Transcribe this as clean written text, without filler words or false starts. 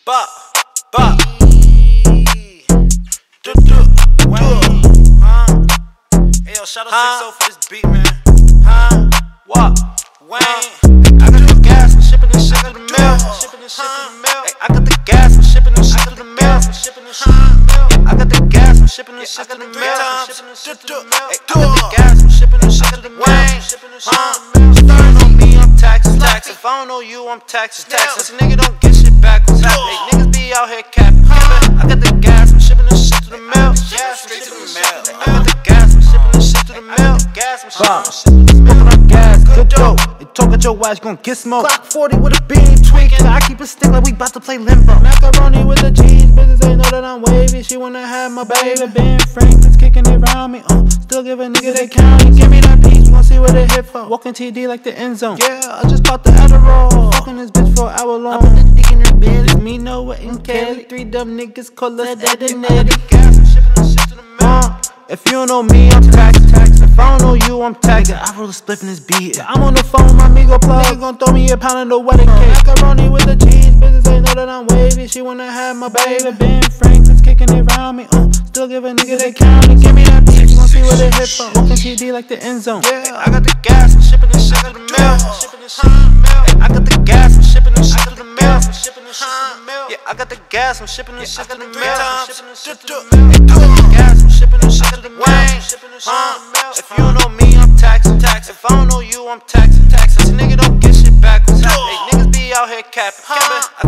Bop. Hey yo, shout out 60 for this beat, man. What? Wayne. I got the gas, I'm shipping this shit to the mail. Hey, I got the gas, I'm shipping this shit to the mail. I got the gas, I'm shipping this shit to the mail. Hey, I got the gas, I'm shipping this shit to the mail. Starting on me, I'm Taxen. If I don't know you, I'm Taxen. This nigga don't get shit backwards. Hey, niggas be out here capping. I got the gas, I'm shipping this shit to the mail. Straight to the mail. I got the gas, I'm shipping this shit to the mail. Smoking on gas, good dope. And talk at your ass, you gon' get smoked. Glock 40 with a beam tweaking. I keep a stick like we bout to play limbo. Macaroni with the cheese, bitches they know that I'm wavy. She wanna have my baby. Ben Franklin's kicking it around me. Still give a nigga they county. Give me that piece, we gon' see what they hit for. Walking TD like the end zone. Yeah, I just popped the Adderall. Fucking this bitch for an hour long. I put the dick in her bed. It's me, Noah, and Kelly. 3 dumb niggas call us Ed and Eddie. If you don't know me, I'm Taxen. If I don't know you, I'm Taxen. I roll a spliff in this beat. I'm on the phone with my amigo plug. Nigga gon' throw me a pound of the wedding cake. Macaroni with the cheese, bitches they know that I'm wavy. She wanna have my baby. Ben Franklin's kicking it around me. Still give a nigga they county. Give me that piece, you gon' see what they hit for. Walking TD like the end zone. Yeah, I got the gas, I'm shipping this shit to the mail. I got the gas, I'm shipping this shit to the mail. Yeah, I got the gas, I'm shipping this shit to the mail. I got the gas, I'm shipping this shit to the mail. If you don't know me, I'm Taxen. If I don't know you, I'm Taxen. This nigga don't get shit backwards. Hey, niggas be out here capping.